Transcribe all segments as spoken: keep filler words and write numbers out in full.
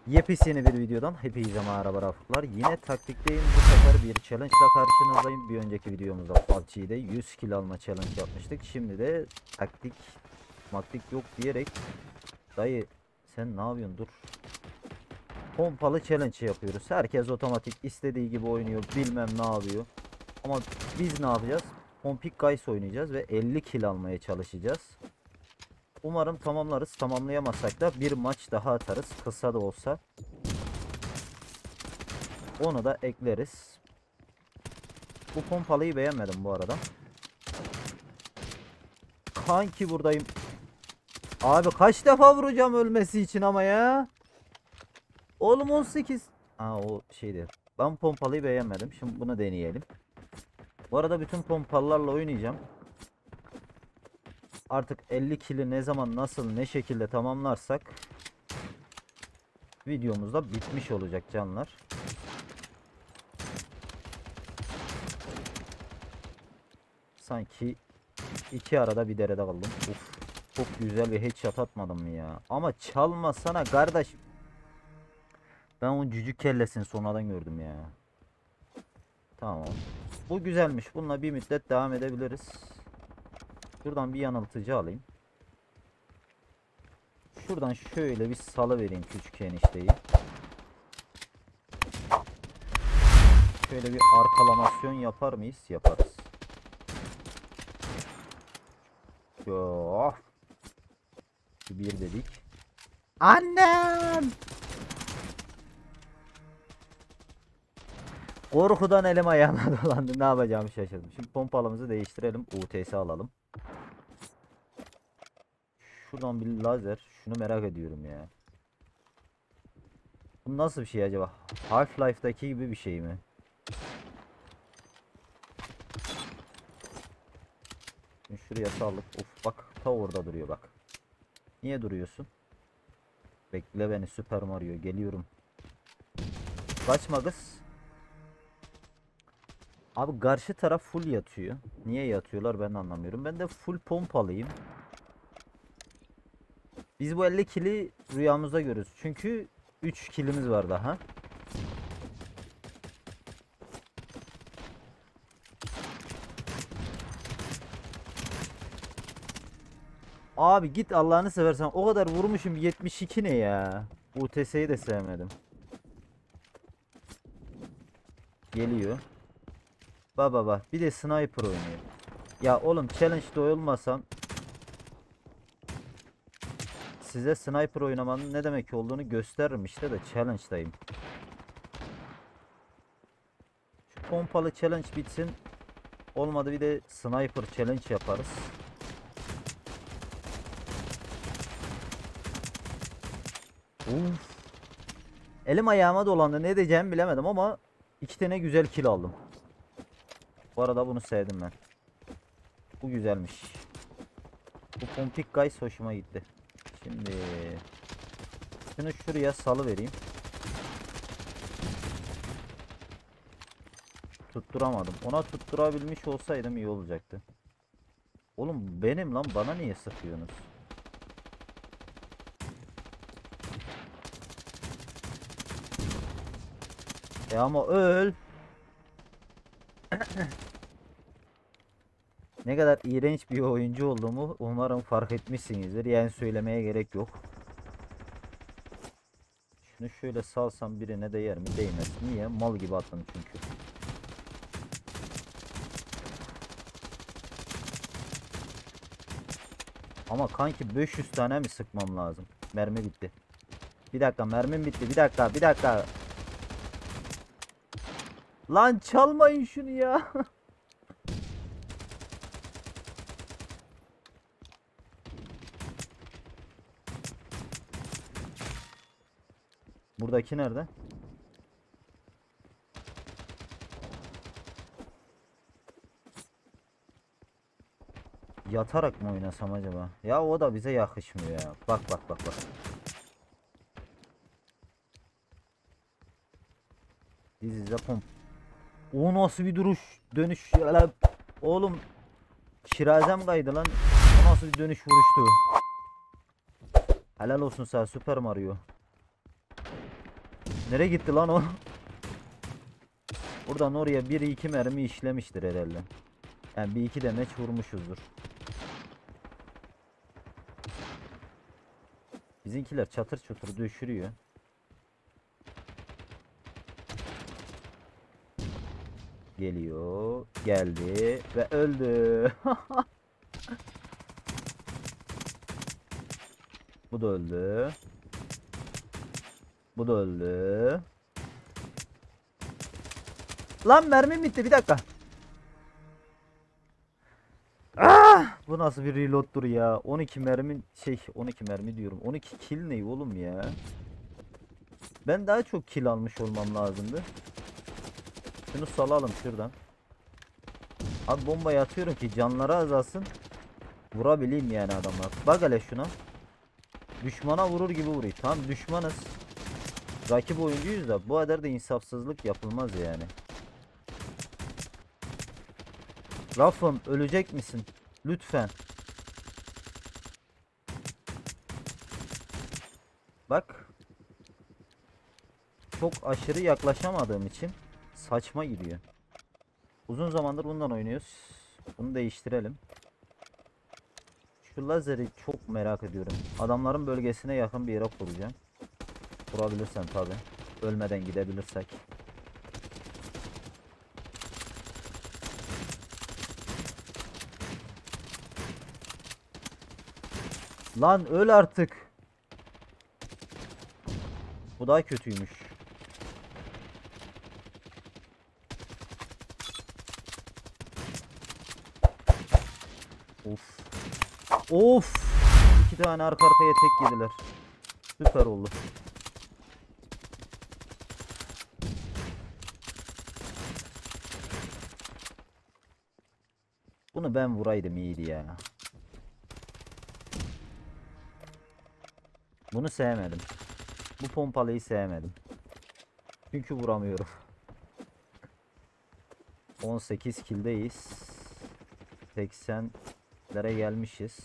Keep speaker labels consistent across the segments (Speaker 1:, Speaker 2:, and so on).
Speaker 1: Yepyeni bir videodan hepinize merhaba rafıklar. Yine taktikteyim, bu sefer bir challenge ile karşınızdayım. Bir önceki videomuzda P U B G'de yüz kill alma challenge yapmıştık. Şimdi de taktik maktik yok diyerek, dayı sen ne yapıyorsun, dur. Pompalı challenge yapıyoruz. Herkes otomatik istediği gibi oynuyor, bilmem ne yapıyor. Ama biz ne yapacağız? Pompik Guys oynayacağız ve elli kill almaya çalışacağız. Umarım tamamlarız. Tamamlayamazsak da bir maç daha atarız. Kısa da olsa. Onu da ekleriz. Bu pompalıyı beğenmedim bu arada. Kanki buradayım. Abi kaç defa vuracağım ölmesi için ama ya. Oğlum on sekiz. Aa o şeydi. Ben pompalıyı beğenmedim. Şimdi bunu deneyelim. Bu arada bütün pompalılarla oynayacağım. Artık elli kill'i ne zaman, nasıl, ne şekilde tamamlarsak videomuzda bitmiş olacak canlar. Sanki iki arada bir derede kaldım. Uf, çok güzel bir headshot atmadım mı ya? Ama çalmasana kardeş. Ben o cücük kellesini sonradan gördüm ya. Tamam. Bu güzelmiş. Bununla bir müddet devam edebiliriz. Şuradan bir yanıltıcı alayım. Şuradan şöyle bir salı vereyim küçük enişteyi. Şöyle bir arkalamasyon yapar mıyız? Yaparız. Yo. Bir dedik. Annem! Korkudan elim ayağıma dolandı. Ne yapacağımı şaşırdım. Şimdi pompalımızı değiştirelim. U T S alalım. Şuradan bir lazer. Şunu merak ediyorum ya. Bu nasıl bir şey acaba? Half-Life'daki gibi bir şey mi? Şimdi şuraya sallık. Of bak ta orada duruyor bak. Niye duruyorsun? Bekle beni Super Mario, geliyorum. Kaçma kız. Abi karşı taraf full yatıyor. Niye yatıyorlar ben anlamıyorum. Ben de full pompalıyım. Biz bu elli kill'i rüyamızda görürüz. Çünkü üç kill'imiz var daha. Abi git Allah'ını seversen, o kadar vurmuşum, yetmiş iki ne ya? U T S'yi de sevmedim. Geliyor. Baba bak bir de sniper oynuyor. Ya oğlum challenge'da olmasam size sniper oynamanın ne demek olduğunu gösteririm işte, de challenge'dayım. Şu pompalı challenge bitsin. Olmadı bir de sniper challenge yaparız. Uf. Elim ayağıma dolandı, ne diyeceğimi bilemedim ama iki tane güzel kill aldım. Bu arada bunu sevdim ben. Bu güzelmiş. Bu Pompik Guys hoşuma gitti. Şimdi şunu şuraya salı vereyim. Tutturamadım. Ona tutturabilmiş olsaydım iyi olacaktı. Oğlum benim lan, bana niye sıkıyorsunuz? E ama öl. Ne kadar iğrenç bir oyuncu olduğumu umarım fark etmişsinizdir. Yani söylemeye gerek yok. Şunu şöyle salsam birine değer mi? Değmez. Niye? Mal gibi attım çünkü. Ama kanki beş yüz tane mi sıkmam lazım? Mermi bitti. Bir dakika, mermim bitti. Bir dakika, bir dakika. Lan çalmayın şunu ya. Buradaki nerede? Yatarak mı oynasam acaba? Ya o da bize yakışmıyor ya. Bak bak bak bak. This is a pump. O nasıl bir duruş? Dönüş ya. Oğlum şirazem kaydı lan. O nasıl bir dönüş vuruştu? Helal olsun sana Super Mario. Nereye gitti lan o? Buradan oraya bir iki mermi işlemiştir herhalde. Yani bir iki demeç vurmuşuzdur. Bizimkiler çatır çutur düşürüyor. Geliyor. Geldi. Ve öldü. Bu da öldü. Bu da öldü. Lan mermim bitti. Bir dakika. Ah! Bu nasıl bir reload'dur ya? on iki mermi şey on iki mermi diyorum. on iki kill ne oğlum ya? Ben daha çok kill almış olmam lazımdı. Şunu salalım şuradan. Abi bombayı atıyorum ki canları azalsın. Vurabileyim yani adamlar. Bak hele şuna. Düşmana vurur gibi vuruyor. Tamam düşmanız. Rakip oyuncuyuz da bu kadar da insafsızlık yapılmaz yani. Rafım ölecek misin? Lütfen. Bak. Çok aşırı yaklaşamadığım için saçma gidiyor. Uzun zamandır bundan oynuyoruz. Bunu değiştirelim. Şu lazeri çok merak ediyorum. Adamların bölgesine yakın bir yere kuracağım. Kurabilirsem tabi. Ölmeden gidebilirsek. Lan öl artık. Bu daha kötüymüş. Of. Of. İki tane arka arkaya tek yediler. Süper oldu. Bunu ben vuraydım iyiydi ya. Bunu sevmedim. Bu pompalıyı sevmedim. Çünkü vuramıyorum. on sekiz kill'deyiz. seksenlere gelmişiz.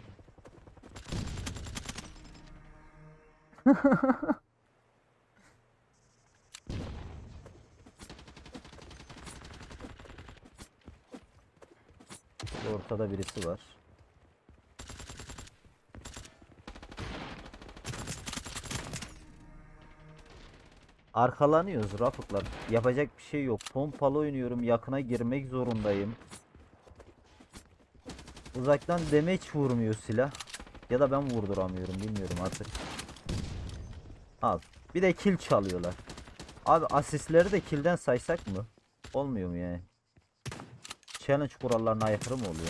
Speaker 1: Ortada birisi var. Arkalanıyoruz Rafıklar. Yapacak bir şey yok. Pompalı oynuyorum. Yakına girmek zorundayım. Uzaktan demeç vurmuyor silah. Ya da ben vurduramıyorum. Bilmiyorum artık. Al. Bir de kill çalıyorlar. Abi asistleri de kill'den saysak mı? Olmuyor mu yani? Challenge kurallarına aykırı mı oluyor?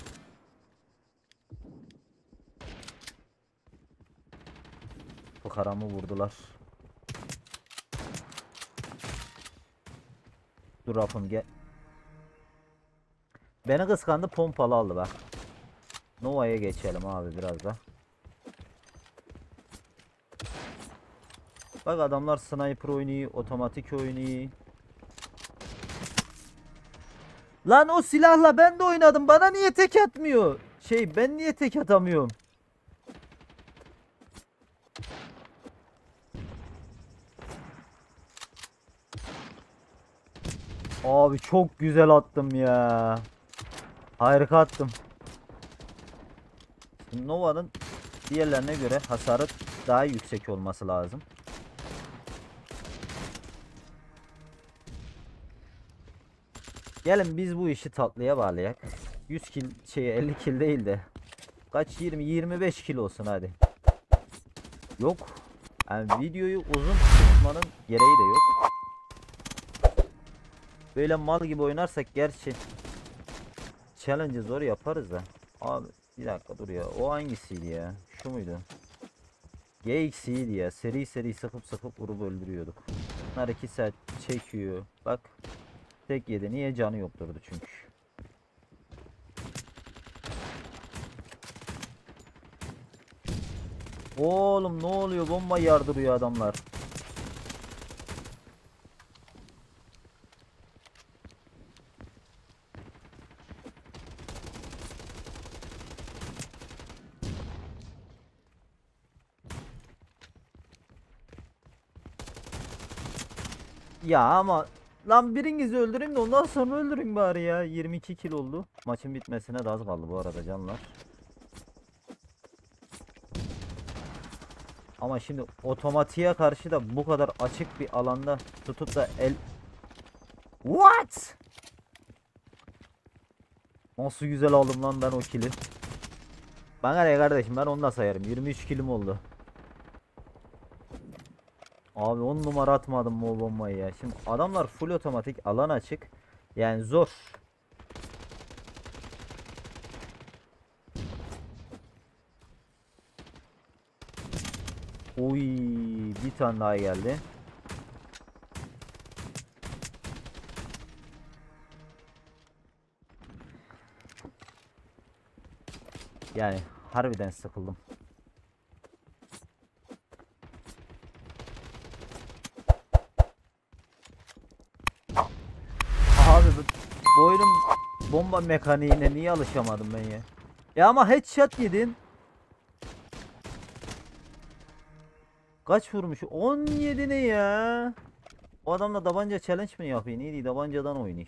Speaker 1: Fıkaramı vurdular. Dur Rafım gel. Beni kıskandı pompalı aldı bak. Nova'ya geçelim abi biraz da. Bak adamlar sniper oynuyor, otomatik oynuyor. Lan o silahla ben de oynadım. Bana niye tek atmıyor? Şey ben niye tek atamıyorum? Abi çok güzel attım ya. Harika attım. Şimdi Nova'nın diğerlerine göre hasarı daha yüksek olması lazım. Gelin biz bu işi tatlıya bağlayak. yüz kill şey elli kill değil de kaç yirmi yirmi beş kill olsun hadi. Yok. Yani videoyu uzun tutmanın gereği de yok. Böyle mal gibi oynarsak gerçi challenge'ı zor yaparız da. Abi bir dakika dur ya. O hangisiydi ya? Şu muydu? G X'iydi ya. Seri seri sıkıp sıkıp vurup öldürüyorduk. Bunlar iki saat çekiyor. Bak. Tek yedi. Niye canı yokturdu çünkü. Oğlum ne oluyor? Bomba yardırıyor adamlar. Ya ama lan birinizi öldüreyim de ondan sonra öldürün bari ya. yirmi iki kill oldu. Maçın bitmesine de az kaldı bu arada canlar. Ama şimdi otomatiğe karşı da bu kadar açık bir alanda tutup da el... What? Nasıl güzel aldım lan ben o kill'i. Bana ne kardeşim, ben onu da sayarım. yirmi üç killim oldu. Abi on numara atmadım mı o bombayı ya. Şimdi adamlar full otomatik, alan açık. Yani zor. Oy, bir tane daha geldi. Yani harbiden sıkıldım. Abi bu, bu oyunun bomba mekaniğine niye alışamadım ben ya? Ya ama headshot yedin. Kaç vurmuş? on yedi ne ya? O adamla tabanca challenge mi yapıyor? Neydi? Tabancadan oynuyor.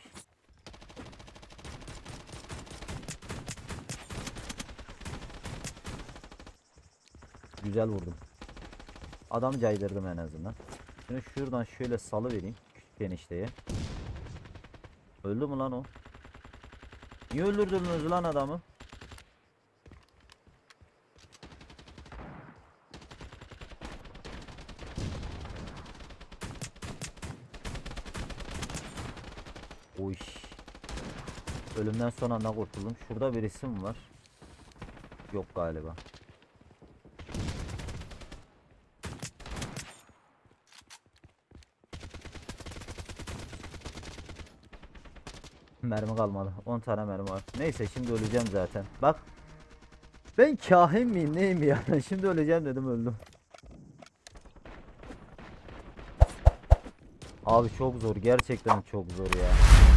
Speaker 1: Güzel vurdum. Adam caydırdım en azından. Şimdi şuradan şöyle salı vereyim küçük enişteye. Öldü mü lan o? Niye öldürdünüz lan adamı? Oy. Ölümden son anda kurtuldum. Şurada bir isim var. Yok galiba. Mermi kalmadı. on tane mermi var. Neyse şimdi öleceğim zaten. Bak. Ben kahin miyim neyim ya? Şimdi öleceğim dedim, öldüm. Abi çok zor. Gerçekten çok zor ya.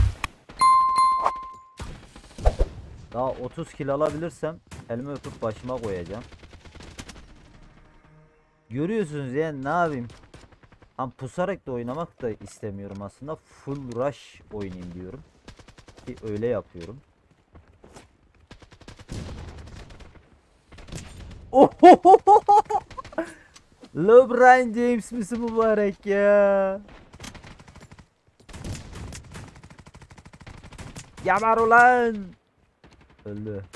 Speaker 1: Daha otuz kill alabilirsem elime öpüp başıma koyacağım. Görüyorsunuz yani, ne yapayım? Ama pusarak da oynamak da istemiyorum aslında. Full rush oynayayım diyorum. Ki öyle yapıyorum. Ohohoho! LeBron James misin mübarek ya? Yamar ulan! Öldü.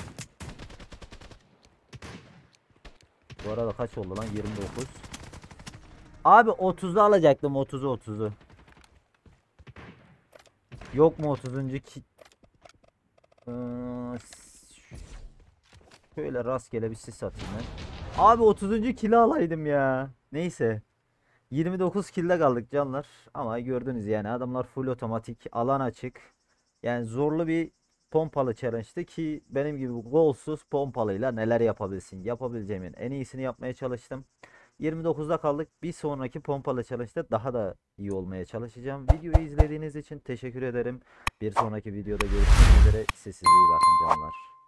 Speaker 1: Bu arada kaç oldu lan? yirmi dokuz. Abi otuzu alacaktım, otuzu otuzu. Yok mu otuzuncu ki? Ee, şöyle rastgele bir sis atayım ben. Abi otuzuncu kilo alaydım ya. Neyse. yirmi dokuz kilde kaldık canlar. Ama gördünüz yani, adamlar full otomatik, alan açık. Yani zorlu bir pompalı challenge'tı ki benim gibi golsuz pompalıyla neler yapabilsin. Yapabileceğimin en iyisini yapmaya çalıştım. yirmi dokuzda kaldık. Bir sonraki pompalı challenge'da daha da iyi olmaya çalışacağım. Videoyu izlediğiniz için teşekkür ederim. Bir sonraki videoda görüşmek üzere. Size iyi bakın canlar.